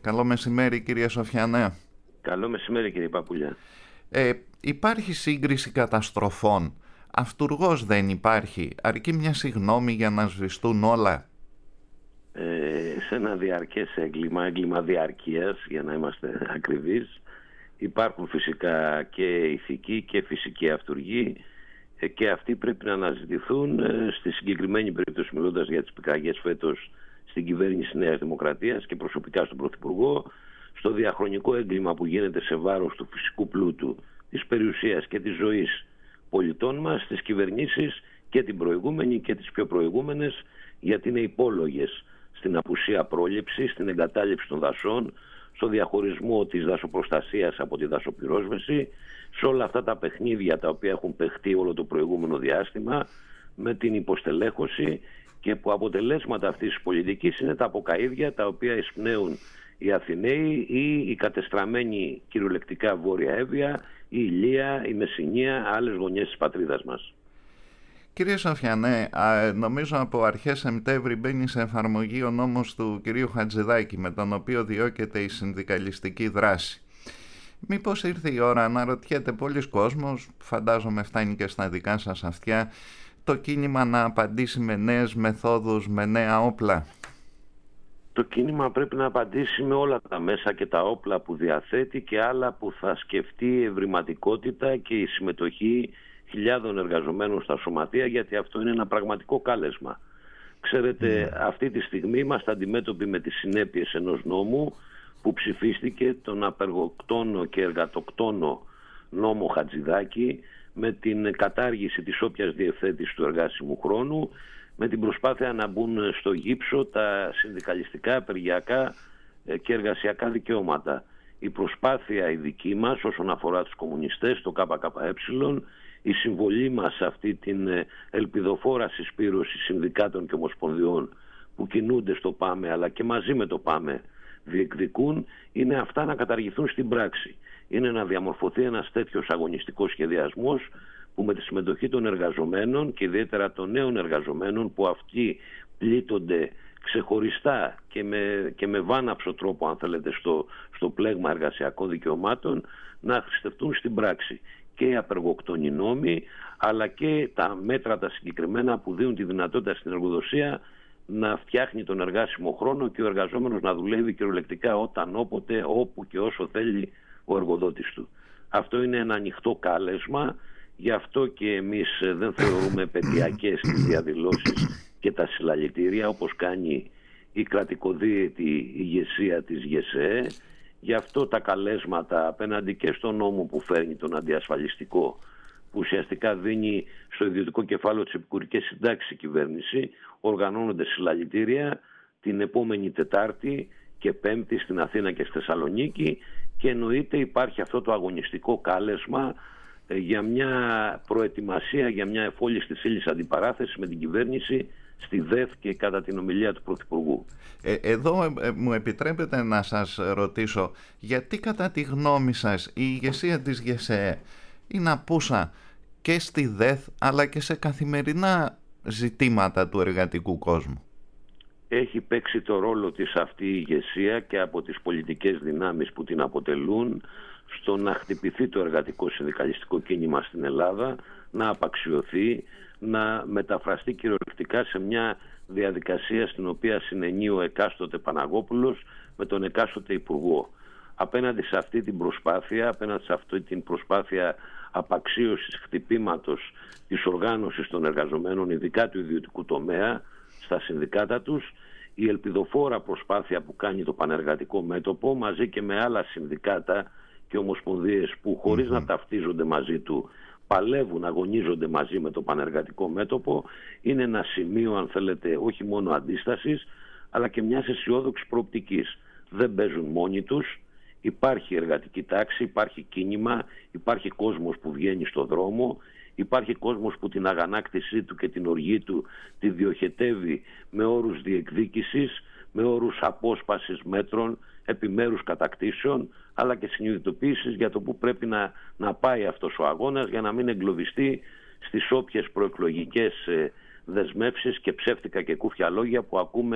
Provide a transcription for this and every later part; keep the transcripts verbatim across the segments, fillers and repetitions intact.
Καλό μεσημέρι, κύριε Σοφιανέ. Καλό μεσημέρι, κύριε Παπουλιά. Ε, υπάρχει σύγκριση καταστροφών. Αυτουργός δεν υπάρχει. Αρκεί μια συγγνώμη για να σβηστούν όλα. Ε, σε ένα διαρκές έγκλημα, έγκλημα διαρκείας, για να είμαστε ακριβείς, υπάρχουν φυσικά και ηθικοί και φυσικοί αυτουργοί ε, και αυτοί πρέπει να αναζητηθούν. Ε, στη συγκεκριμένη περίπτωση, μιλώντας για τις πυρκαγιές φέτος στην κυβέρνηση Νέας Δημοκρατίας και προσωπικά στον Πρωθυπουργό, στο διαχρονικό έγκλημα που γίνεται σε βάρος του φυσικού πλούτου, της περιουσίας και της ζωής πολιτών μας, τις κυβερνήσεις και την προηγούμενη και τις πιο προηγούμενες, γιατί είναι υπόλογες στην απουσία πρόληψη, στην εγκατάλειψη των δασών, στο διαχωρισμό της δασοπροστασίας από τη δασοπυρόσβεση, σε όλα αυτά τα παιχνίδια τα οποία έχουν παιχτεί όλο το προηγούμενο διάστημα με την υποστελέχωση, και που αποτελέσματα αυτής της πολιτικής είναι τα αποκαΐδια τα οποία εισπνέουν οι Αθηναίοι ή οι κατεστραμμένοι κυριολεκτικά Βόρεια Εύβοια, η Ηλία, η Μεσσηνία, άλλες γωνιές της πατρίδας μας. Κύριε Σοφιανέ, νομίζω από αρχές Σεπτέμβρη μπαίνει σε εφαρμογή ο νόμος του κυρίου Χατζηδάκη, με τον οποίο διώκεται η συνδικαλιστική δράση. Μήπως ήρθε η ώρα να ρωτιέται πολλοί κόσμος, φαντάζομαι φτάνει και στα δικά σας αυτιά, το κίνημα να απαντήσει με νέες μεθόδους, με νέα όπλα? Το κίνημα πρέπει να απαντήσει με όλα τα μέσα και τα όπλα που διαθέτει και άλλα που θα σκεφτεί η ευρηματικότητα και η συμμετοχή χιλιάδων εργαζομένων στα σωματεία, γιατί αυτό είναι ένα πραγματικό κάλεσμα. Ξέρετε, mm. αυτή τη στιγμή είμαστε αντιμέτωποι με τις συνέπειες ενός νόμου που ψηφίστηκε, τον απεργοκτόνο και εργατοκτόνο νόμο Χατζηδάκη, με την κατάργηση της όποιας διευθέτησης του εργάσιμου χρόνου, με την προσπάθεια να μπουν στο γύψο τα συνδικαλιστικά, απεργιακά και εργασιακά δικαιώματα. Η προσπάθεια η δική μας όσον αφορά τους κομμουνιστές, το ΚΚΕ, η συμβολή μας σε αυτή την ελπιδοφόρα συσπήρωση συνδικάτων και ομοσπονδιών που κινούνται στο ΠΑΜΕ αλλά και μαζί με το ΠΑΜΕ διεκδικούν, είναι αυτά να καταργηθούν στην πράξη. Είναι να διαμορφωθεί ένας τέτοιος αγωνιστικός σχεδιασμός που με τη συμμετοχή των εργαζομένων και ιδιαίτερα των νέων εργαζομένων, που αυτοί πλήττονται ξεχωριστά και με, και με βάναυσο τρόπο, αν θέλετε, στο, στο πλέγμα εργασιακών δικαιωμάτων, να χρηστευτούν στην πράξη και οι απεργοκτονοί νόμοι, αλλά και τα μέτρα τα συγκεκριμένα που δίνουν τη δυνατότητα στην εργοδοσία να φτιάχνει τον εργάσιμο χρόνο και ο εργαζόμενος να δουλεύει κυριολεκτικά όταν, όποτε, όπου και όσο θέλει ο εργοδότης του. Αυτό είναι ένα ανοιχτό κάλεσμα, γι' αυτό και εμείς δεν θεωρούμε επαιτειακές τις διαδηλώσεις και τα συλλαλητήρια όπως κάνει η κρατικοδίαιτη ηγεσία της ΓΕΣΕΕ. Γι' αυτό τα καλέσματα απέναντι και στον νόμο που φέρνει τον αντιασφαλιστικό, που ουσιαστικά δίνει στο ιδιωτικό κεφάλαιο της επικουρικής συντάξης η κυβέρνηση, οργανώνονται συλλαλητήρια την επόμενη Τετάρτη και Πέμπτη στην Αθήνα και στη Θεσσαλονίκη, και εννοείται υπάρχει αυτό το αγωνιστικό κάλεσμα για μια προετοιμασία, για μια εφόλης της ύλης αντιπαράθεση με την κυβέρνηση στη ΔΕΘ και κατά την ομιλία του Πρωθυπουργού. Ε, εδώ ε, μου επιτρέπετε να σας ρωτήσω, γιατί κατά τη γνώμη σας η ηγεσία της ΓΕΣΕΕ είναι απούσα και στη ΔΕΘ αλλά και σε καθημερινά ζητήματα του εργατικού κόσμου? Έχει παίξει το ρόλο της αυτή η ηγεσία και από τις πολιτικές δυνάμεις που την αποτελούν στο να χτυπηθεί το εργατικό συνδικαλιστικό κίνημα στην Ελλάδα, να απαξιωθεί, να μεταφραστεί κυριολεκτικά σε μια διαδικασία στην οποία συνενεί ο εκάστοτε Παναγόπουλος με τον εκάστοτε Υπουργό. Απέναντι σε αυτή την προσπάθεια, απέναντι σε αυτή την προσπάθεια απαξίωσης, χτυπήματος της οργάνωσης των εργαζομένων, ειδικά του ιδιωτικού τομέα, στα συνδικάτα τους, η ελπιδοφόρα προσπάθεια που κάνει το πανεργατικό μέτωπο μαζί και με άλλα συνδικάτα και ομοσπονδίες που χωρίς mm-hmm. να ταυτίζονται μαζί του παλεύουν, αγωνίζονται μαζί με το πανεργατικό μέτωπο, είναι ένα σημείο, αν θέλετε, όχι μόνο αντίστασης αλλά και μιας αισιόδοξης προοπτικής. Δεν παίζουν μόνοι τους, υπάρχει εργατική τάξη, υπάρχει κίνημα, υπάρχει κόσμος που βγαίνει στο δρόμο, υπάρχει κόσμος που την αγανάκτησή του και την οργή του τη διοχετεύει με όρους διεκδίκησης, με όρους απόσπασης μέτρων, επιμέρους κατακτήσεων, αλλά και συνειδητοποίησης για το που πρέπει να, να πάει αυτός ο αγώνας για να μην εγκλωβιστεί στις όποιες προεκλογικές ε, δεσμεύσεις και ψεύτικα και κούφια λόγια που ακούμε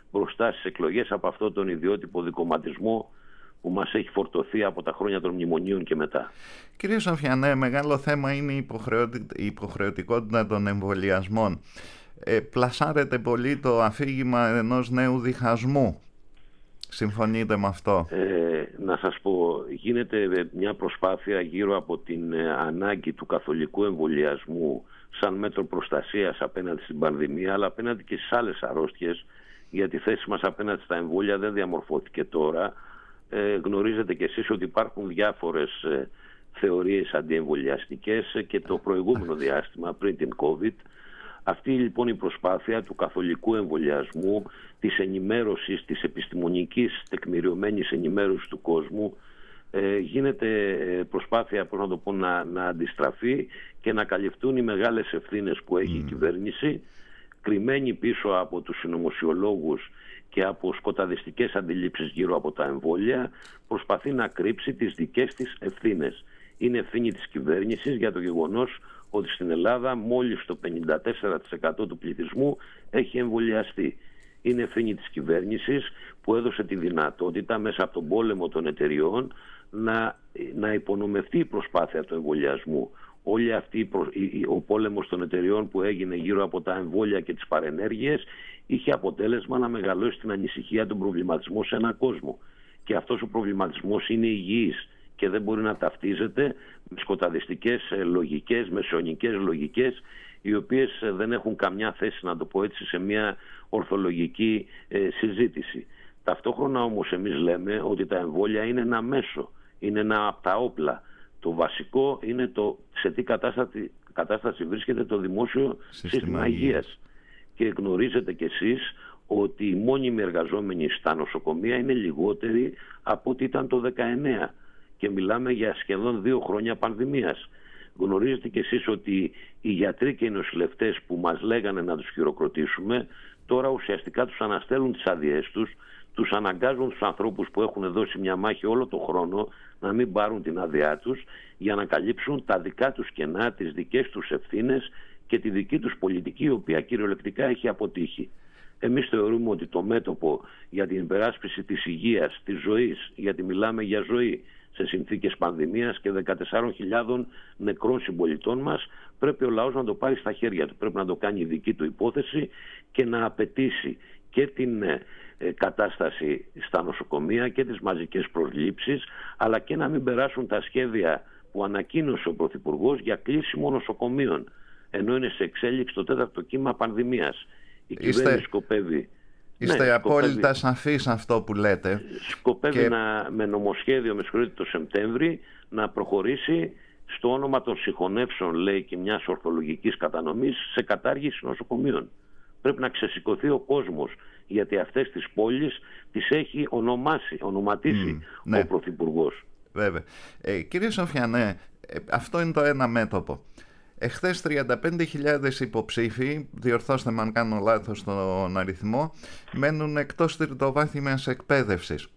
μπροστά στις εκλογές από αυτόν τον ιδιότυπο δικομματισμό που μας έχει φορτωθεί από τα χρόνια των μνημονίων και μετά. Κύριε Σοφιανέ, μεγάλο θέμα είναι η, η υποχρεωτικότητα των εμβολιασμών. Ε, πλασάρεται πολύ το αφήγημα ενός νέου διχασμού. Συμφωνείτε με αυτό? Ε, να σας πω, γίνεται μια προσπάθεια γύρω από την ανάγκη του καθολικού εμβολιασμού σαν μέτρο προστασίας απέναντι στην πανδημία, αλλά απέναντι και στις άλλες αρρώστιες, γιατί η θέση μας απέναντι στα εμβόλια δεν διαμορφώθηκε τώρα. Ε, γνωρίζετε κι εσείς ότι υπάρχουν διάφορες ε, θεωρίες αντιεμβολιαστικές ε, και το προηγούμενο διάστημα πριν την COVID. Αυτή λοιπόν η προσπάθεια του καθολικού εμβολιασμού, της ενημέρωσης, της επιστημονικής τεκμηριωμένης ενημέρωσης του κόσμου, ε, γίνεται προσπάθεια, πώς να το πω, να, να αντιστραφεί και να καλυφθούν οι μεγάλες ευθύνες που έχει mm. η κυβέρνηση, κρυμμένη πίσω από τους συνωμοσιολόγους και από σκοταδιστικές αντιλήψεις γύρω από τα εμβόλια, προσπαθεί να κρύψει τις δικές της ευθύνες. Είναι ευθύνη της κυβέρνησης για το γεγονός ότι στην Ελλάδα μόλις το πενήντα τέσσερα τοις εκατό του πληθυσμού έχει εμβολιαστεί. Είναι ευθύνη της κυβέρνησης που έδωσε τη δυνατότητα μέσα από τον πόλεμο των εταιριών να, να υπονομευτεί η προσπάθεια του εμβολιασμού. Όλη αυτή ο πόλεμος των εταιριών που έγινε γύρω από τα εμβόλια και τις παρενέργειες είχε αποτέλεσμα να μεγαλώσει την ανησυχία, τον προβληματισμό σε έναν κόσμο. Και αυτός ο προβληματισμός είναι υγιής και δεν μπορεί να ταυτίζεται με σκοταδιστικές λογικές, μεσαιωνικές λογικές, οι οποίες δεν έχουν καμιά θέση, να το πω έτσι, σε μια ορθολογική ε, συζήτηση. Ταυτόχρονα όμως εμείς λέμε ότι τα εμβόλια είναι ένα μέσο, είναι ένα από τα όπλα. Το βασικό είναι το σε τι κατάσταση, κατάσταση βρίσκεται το δημόσιο σύστημα, σύστημα υγείας. Και γνωρίζετε κι εσείς ότι οι μόνιμοι εργαζόμενοι στα νοσοκομεία είναι λιγότεροι από ό,τι ήταν το δεκαεννέα. Και μιλάμε για σχεδόν δύο χρόνια πανδημίας. Γνωρίζετε κι εσείς ότι οι γιατροί και οι νοσηλευτές που μας λέγανε να τους χειροκροτήσουμε, τώρα ουσιαστικά τους αναστέλουν τις άδειές τους, τους αναγκάζουν τους ανθρώπους που έχουν δώσει μια μάχη όλο τον χρόνο να μην πάρουν την άδειά τους για να καλύψουν τα δικά τους κενά, τις δικές τους ευθύνες και τη δική τους πολιτική, η οποία κυριολεκτικά έχει αποτύχει. Εμείς θεωρούμε ότι το μέτωπο για την υπεράσπιση της υγείας, της ζωής, γιατί μιλάμε για ζωή σε συνθήκες πανδημίας και δεκατεσσάρων χιλιάδων νεκρών συμπολιτών μας, πρέπει ο λαός να το πάρει στα χέρια του. Πρέπει να το κάνει η δική του υπόθεση και να απαιτήσει και την ε, κατάσταση στα νοσοκομεία και τις μαζικές προσλήψεις, αλλά και να μην περάσουν τα σχέδια που ανακοίνωσε ο Πρωθυπουργός για κλείσιμο νοσοκομείων, ενώ είναι σε εξέλιξη το τέταρτο κύμα πανδημίας. Η κυβέρνηση σκοπεύει... Είστε ναι, απόλυτα σκοπεύει, σαφείς αυτό που λέτε. Σκοπεύει και... να, με νομοσχέδιο, με συγχωρείτε, το Σεπτέμβρη να προχωρήσει στο όνομα των συγχωνεύσεων, λέει, και μιας ορθολογικής κατανομής σε κατάργηση νοσοκομείων. Πρέπει να ξεσηκωθεί ο κόσμος, γιατί αυτές τις πόλεις τις έχει ονομάσει, ονοματίσει mm, ναι. ο Πρωθυπουργός. Βέβαια. Ε, κύριε Σοφιανέ, ε, αυτό είναι το ένα μέτωπο. Εχθές τριάντα πέντε χιλιάδες υποψήφοι, διορθώστε με αν κάνω λάθος τον αριθμό, μένουν εκτός τριτοβάθμιας εκπαίδευσης.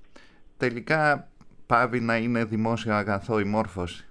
Τελικά πάβει να είναι δημόσιο αγαθό η μόρφωση?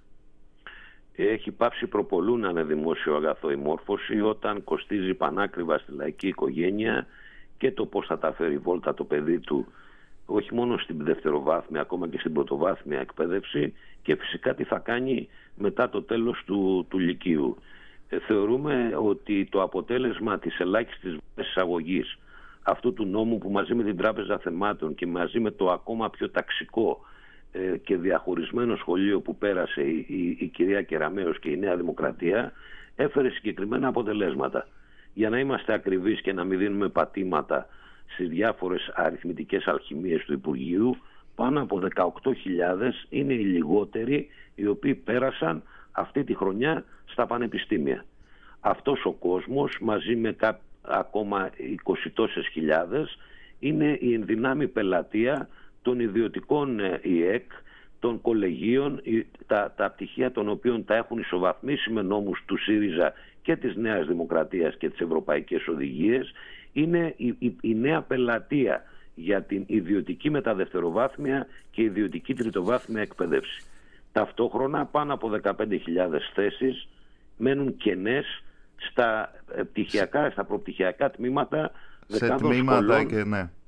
Έχει πάψει προπολού να είναι δημόσιο αγαθό η μόρφωση όταν κοστίζει πανάκριβα στη λαϊκή οικογένεια και το πώς θα τα φέρει βόλτα το παιδί του, όχι μόνο στην δευτεροβάθμια, ακόμα και στην πρωτοβάθμια εκπαίδευση, και φυσικά τι θα κάνει μετά το τέλος του, του λυκείου. Ε, θεωρούμε ότι το αποτέλεσμα της ελάχιστης εισαγωγής αυτού του νόμου, που μαζί με την Τράπεζα Θεμάτων και μαζί με το ακόμα πιο ταξικό ε, και διαχωρισμένο σχολείο που πέρασε η, η, η κυρία Κεραμέως και η Νέα Δημοκρατία, έφερε συγκεκριμένα αποτελέσματα. Για να είμαστε ακριβείς και να μην δίνουμε πατήματα στις διάφορες αριθμητικές αλχημίες του Υπουργείου, πάνω από δεκαοκτώ χιλιάδες είναι οι λιγότεροι οι οποίοι πέρασαν αυτή τη χρονιά στα πανεπιστήμια. Αυτός ο κόσμος, μαζί με κά, ακόμα είκοσι τόσες χιλιάδες, είναι η ενδυνάμει πελατεία των ιδιωτικών ΙΕΚ, των κολεγίων, τα, τα πτυχία των οποίων τα έχουν ισοβαθμίσει με νόμους του ΣΥΡΙΖΑ και της Νέας Δημοκρατίας και τις ευρωπαϊκές οδηγίες. Είναι η, η, η νέα πελατεία για την ιδιωτική μεταδευτεροβάθμια και ιδιωτική τριτοβάθμια εκπαίδευση. Ταυτόχρονα πάνω από δεκαπέντε χιλιάδες θέσεις μένουν κενές στα πτυχιακά, στα προπτυχιακά τμήματα σε τμήματα σχολών, και ναι.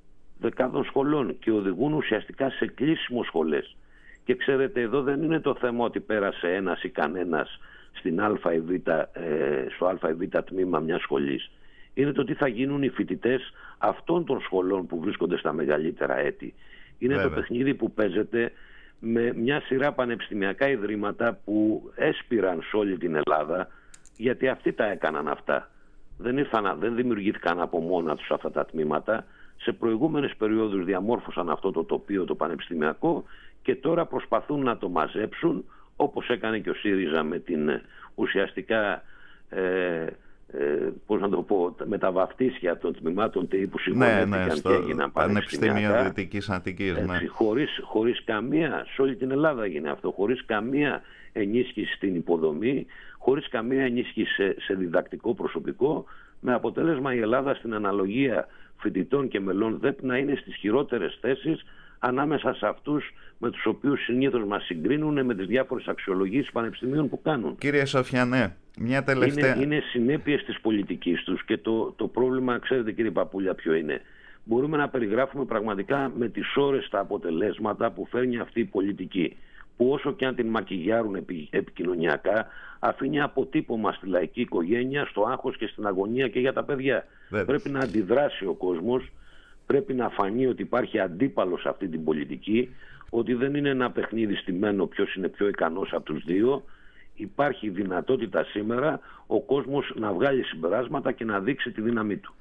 δεκάδων σχολών και οδηγούν ουσιαστικά σε κλείσιμο σχολές. Και ξέρετε, εδώ δεν είναι το θέμα ότι πέρασε ένας ή κανένας στην Α ή Β, ε, στο Α ή Β τμήμα μιας σχολής. Είναι το τι θα γίνουν οι φοιτητές αυτών των σχολών που βρίσκονται στα μεγαλύτερα έτη. Είναι Βέβαια. το παιχνίδι που παίζεται με μια σειρά πανεπιστημιακά ιδρύματα που έσπηραν σε όλη την Ελλάδα, γιατί αυτοί τα έκαναν αυτά. Δεν, ήρθαν, δεν δημιουργήθηκαν από μόνα τους αυτά τα τμήματα. Σε προηγούμενες περιόδους διαμόρφωσαν αυτό το τοπίο το πανεπιστημιακό και τώρα προσπαθούν να το μαζέψουν, όπως έκανε και ο ΣΥΡΙΖΑ με την ουσιαστικά ε, ε, πώς να το πω, με τα βαφτίσια των τμήματων ΤΕΙ που συγχωνεύτηκαν ναι, ναι, και έγιναν πανεπιστημιακά. Πανεπιστήμιο Δυτικής Αττικής, ναι. χωρίς, χωρίς καμία, σε όλη την Ελλάδα έγινε αυτό, χωρίς καμία ενίσχυση στην υποδομή, χωρίς καμία ενίσχυση σε, σε διδακτικό προσωπικό, με αποτέλεσμα η Ελλάδα στην αναλογία φοιτητών και μελών ΔΕΠ να είναι στις χειρότερες θέσεις ανάμεσα σε αυτούς με τους οποίους συνήθως μας συγκρίνουν με τις διάφορες αξιολογήσεις πανεπιστημίων που κάνουν. Κύριε Σοφιανέ, μια τελευταία... Είναι, είναι συνέπειες της πολιτικής τους και το, το πρόβλημα, ξέρετε κύριε Παπούλια, ποιο είναι. Μπορούμε να περιγράφουμε πραγματικά με τις ώρες τα αποτελέσματα που φέρνει αυτή η πολιτική, που όσο και αν την μακιγιάρουν επι, επικοινωνιακά, αφήνει αποτύπωμα στη λαϊκή οικογένεια, στο άγχος και στην αγωνία και για τα παιδιά. Βέβαια. Πρέπει να αντιδράσει ο κόσμος, πρέπει να φανεί ότι υπάρχει αντίπαλος σε αυτή την πολιτική, ότι δεν είναι ένα παιχνίδι στημένο ποιος είναι πιο ικανός από τους δύο. Υπάρχει δυνατότητα σήμερα ο κόσμος να βγάλει συμπεράσματα και να δείξει τη δύναμή του.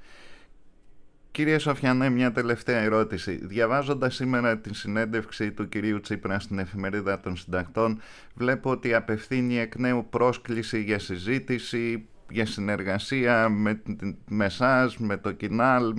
Κύριε Σοφιανέ, μια τελευταία ερώτηση. Διαβάζοντας σήμερα τη συνέντευξη του κυρίου Τσίπρα στην Εφημερίδα των Συντακτών, βλέπω ότι απευθύνει εκ νέου πρόσκληση για συζήτηση, για συνεργασία με, με εσάς, με το Κινάλ.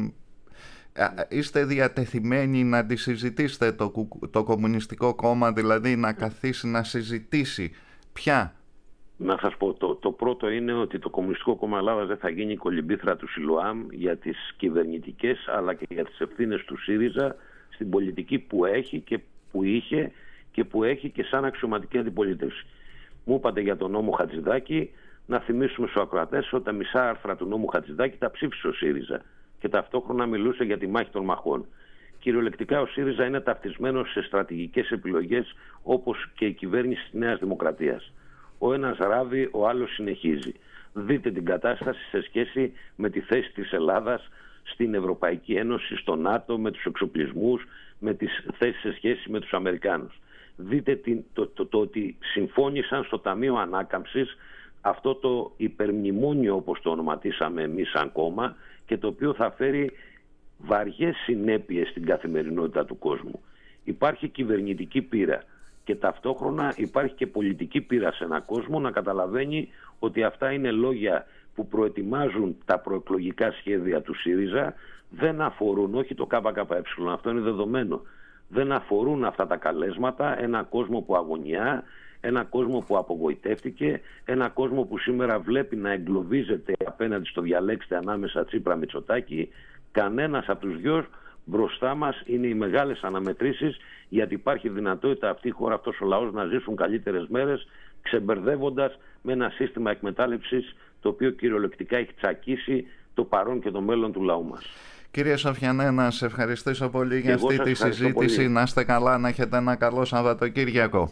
Είστε διατεθειμένοι να τη συζητήσετε το, το Κομμουνιστικό Κόμμα, δηλαδή να καθίσει να συζητήσει πια? Να σας πω, το, το πρώτο είναι ότι το Κομμουνιστικό Κόμμα Ελλάδας δεν θα γίνει κολυμπήθρα του Σιλοάμ για τις κυβερνητικές αλλά και για τις ευθύνες του ΣΥΡΙΖΑ στην πολιτική που έχει και που είχε και που έχει και σαν αξιωματική αντιπολίτευση. Μου είπατε για τον νόμο Χατζηδάκη, να θυμίσουμε στους ακροατές ότι τα μισά άρθρα του νόμου Χατζηδάκη τα ψήφισε ο ΣΥΡΙΖΑ και ταυτόχρονα μιλούσε για τη μάχη των μαχών. Κυριολεκτικά ο ΣΥΡΙΖΑ είναι ταυτισμένος σε στρατηγικές επιλογές όπως και η κυβέρνηση της Νέας Δημοκρατίας. Ο ένας ράβει, ο άλλος συνεχίζει. Δείτε την κατάσταση σε σχέση με τη θέση της Ελλάδας στην Ευρωπαϊκή Ένωση, στο ΝΑΤΟ, με τους εξοπλισμούς, με τις θέσεις σε σχέση με τους Αμερικάνους. Δείτε την, το, το, το ότι συμφώνησαν στο Ταμείο Ανάκαμψης αυτό το υπερμνημόνιο, όπως το ονοματίσαμε εμείς σαν κόμμα, και το οποίο θα φέρει βαριές συνέπειες στην καθημερινότητα του κόσμου. Υπάρχει κυβερνητική πείρα και ταυτόχρονα υπάρχει και πολιτική πείρα σε έναν κόσμο να καταλαβαίνει ότι αυτά είναι λόγια που προετοιμάζουν τα προεκλογικά σχέδια του ΣΥΡΙΖΑ, δεν αφορούν, όχι το ΚΚΕ, αυτό είναι δεδομένο, δεν αφορούν αυτά τα καλέσματα, ένα κόσμο που αγωνιά, ένα κόσμο που απογοητεύτηκε, ένα κόσμο που σήμερα βλέπει να εγκλωβίζεται απέναντι στο διαλέξτε ανάμεσα Τσίπρα Μητσοτάκη. Κανένας από τους δυο μπροστά μας είναι οι μεγάλες αναμετρήσεις, γιατί υπάρχει δυνατότητα αυτή η χώρα, αυτός ο λαός να ζήσουν καλύτερες μέρες, ξεμπερδεύοντας με ένα σύστημα εκμετάλλευσης το οποίο κυριολεκτικά έχει τσακίσει το παρόν και το μέλλον του λαού μας. Κύριε Σοφιανέ, να σε ευχαριστήσω πολύ για αυτή τη συζήτηση. Πολύ. Να είστε καλά, να έχετε ένα καλό Σαββατοκύριακο.